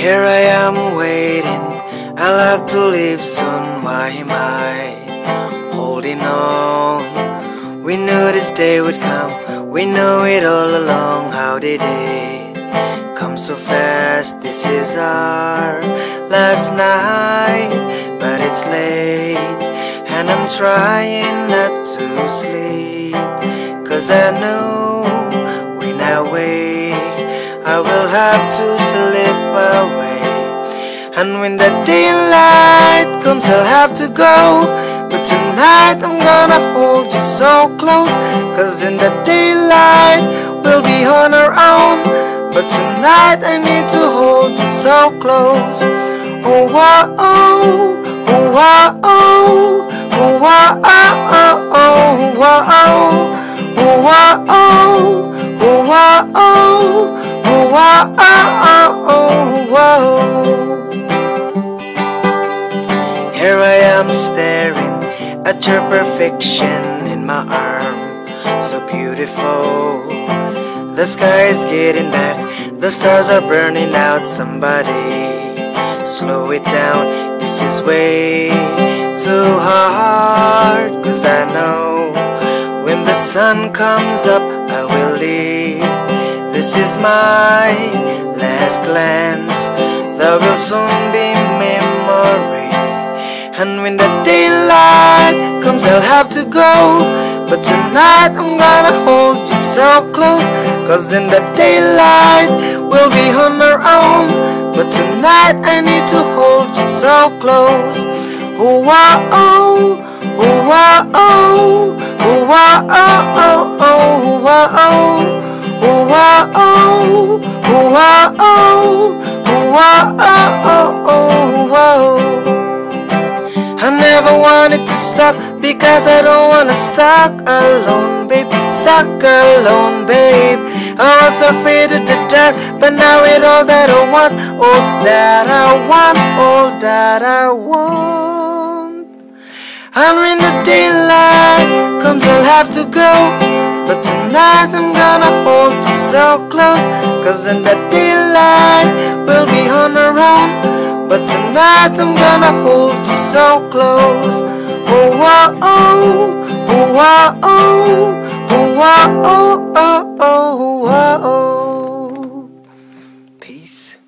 Here I am waiting, I'll have to leave soon. Why am I holding on? We knew this day would come, we know it all along. How did it come so fast? This is our last night, but it's late, and I'm trying not to sleep, 'cause I know when I wake I will have to slip away. And when the daylight comes I'll have to go, but tonight I'm gonna hold you so close, 'cause in the daylight we'll be on our own, but tonight I need to hold you so close. Oh, whoa, oh, oh, whoa, oh, oh, whoa, oh, oh, oh, whoa, oh, oh, whoa, oh, oh, whoa, oh, oh, whoa, oh, oh, whoa. Here I am staring at your perfection in my arm, so beautiful. The sky is getting back, the stars are burning out. Somebody slow it down, this is way too hard. 'Cause I know when the sun comes up I will leave. This is my last glance, there will soon be memory. And when the daylight comes I'll have to go, but tonight I'm gonna hold you so close, 'cause in the daylight we'll be on our own, but tonight I need to hold you so close. Oh, whoa, oh, oh, whoa, oh, oh, whoa, oh, oh, oh, whoa, oh, oh, whoa, oh, oh, whoa, oh, oh, whoa, oh, oh, whoa. I never wanted to stop, because I don't wanna stuck alone, babe, stuck alone, babe. I was afraid of the dark, but now it's all that I want, all that I want, all that I want. And when the daylight comes I'll have to go, but tonight I'm gonna hold you so close, 'cause in the daylight we'll be on our own, but tonight I'm gonna hold you so close. Oh, whoa, oh, oh, whoa, oh, oh, whoa, oh, oh, oh, whoa, oh. Peace.